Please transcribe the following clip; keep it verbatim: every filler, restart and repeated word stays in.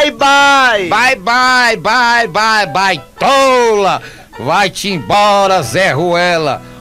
Bye, bye! Bye, bye, bye, bye, bye, tola! Vai-te embora, Zé Ruela!